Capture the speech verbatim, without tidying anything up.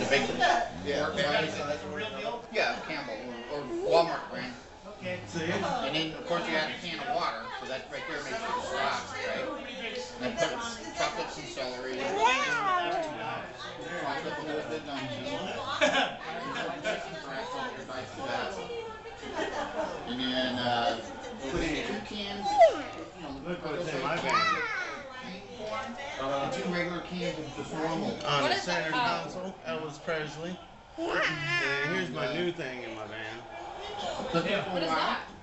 the big Yeah. size. Yeah, Campbell or, or Walmart brand. Okay. And then of course you add a can of water, so that right there makes it stop, right? And then put chocolate and celery. Chocolate with the dungeon. And then uh, put in two cans. You know, Look what's in my van. Uh, two regular cans of just normal. On the center console, Elvis Presley. And here's my new thing in my van. What is that?